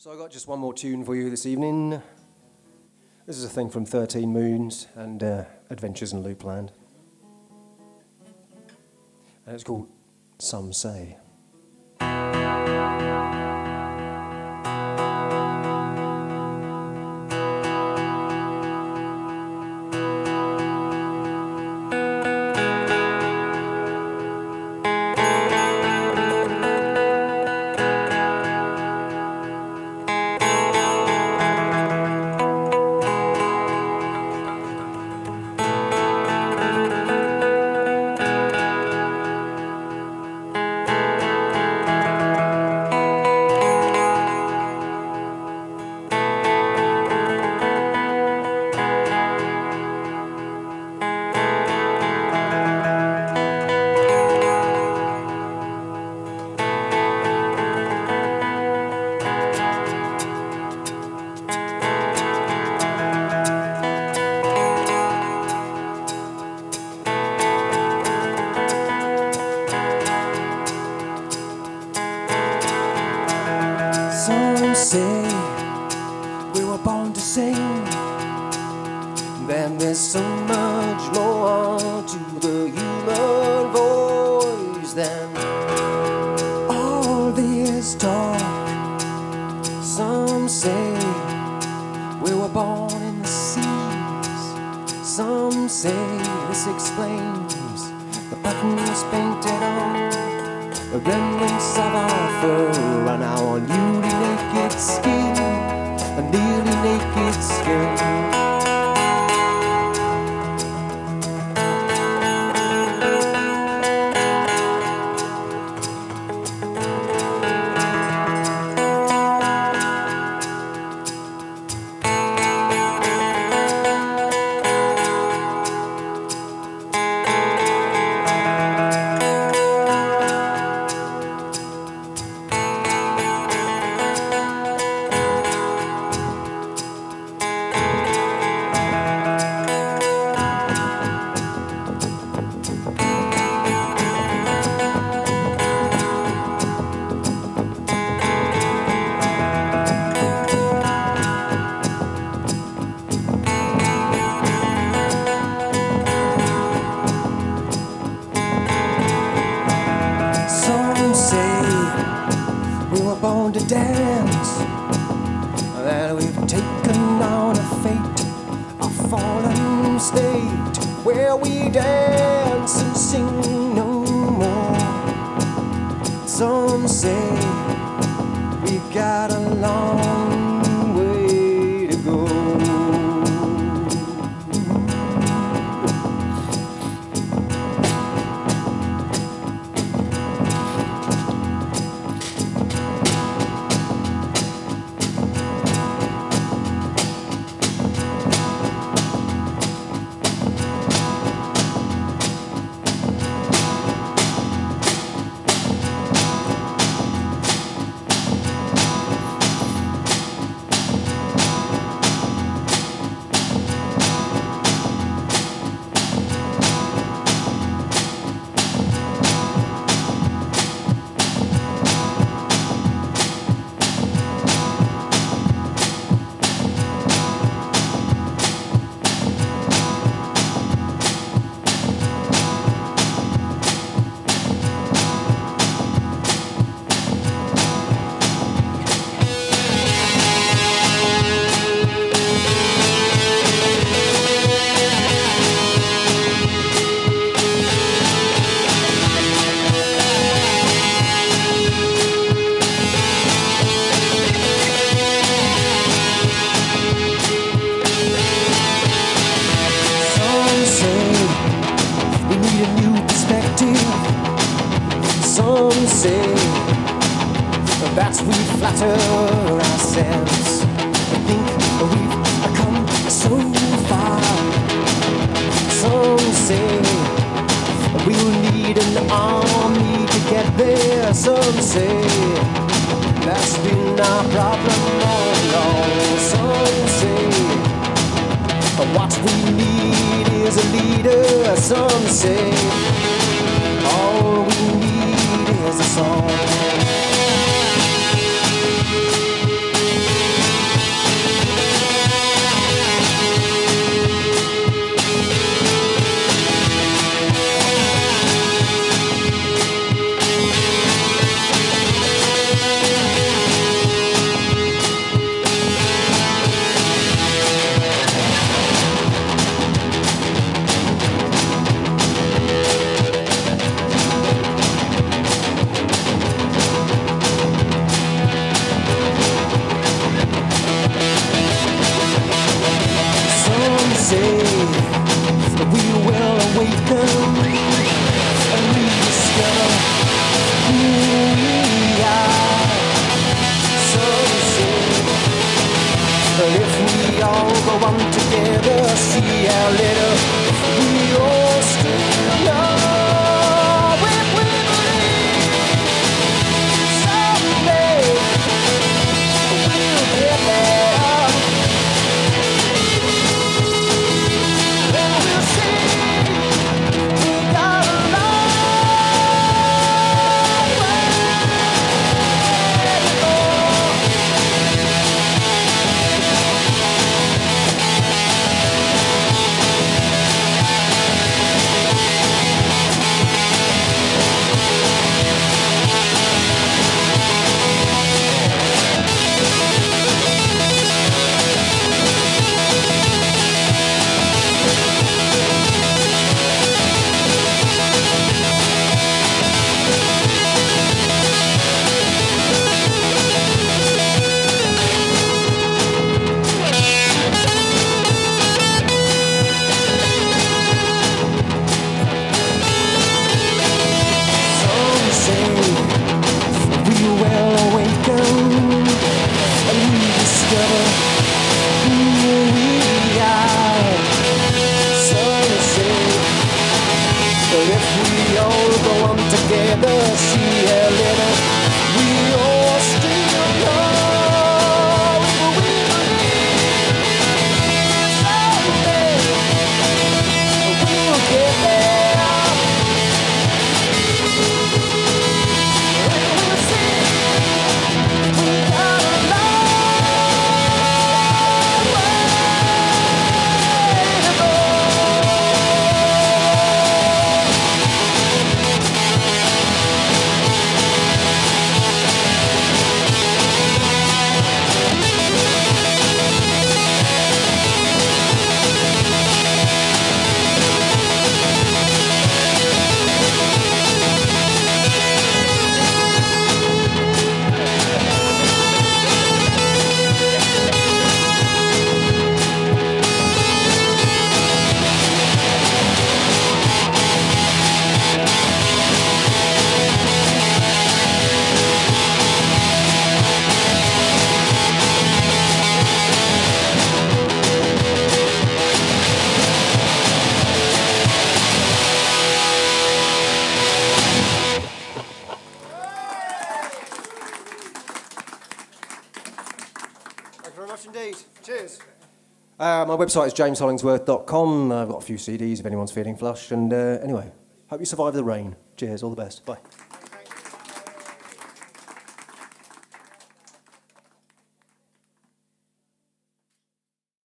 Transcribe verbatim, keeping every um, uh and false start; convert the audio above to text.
So I got just one more tune for you this evening. This is a thing from thirteen Moons and uh, Adventures in Loopland. And it's called Some Say. Some say we were born to sing, then there's so much more to the human voice than all this talk. Some say we were born in the seas. Some say this explains the buttons painted on the remnants of our fur and our newly naked skin, a nearly naked skin. Born to dance, that we've taken on a fate, a fallen state, where we dance and sing no more. Some say we got a long way to go. Some say that we flatter ourselves. We think we've come so far. Some say we'll need an army to get there. Some say that's been our problem all along. Some say what we need is a leader. Some say all we need is a song. go on together, see how little we all still know. If we believe someday we'll get there, then we'll see we got a long way to go. Some say we will awaken and we discover who we are. Some say that if we all go on together, see how little we all still know. If we believe someday we'll get there, we'll see we got a long way to go. Thank you very much indeed. Cheers. Uh, my website is james hollingsworth dot com. I've got a few C Ds if anyone's feeling flush. And uh, anyway, hope you survive the rain. Cheers. All the best. Bye.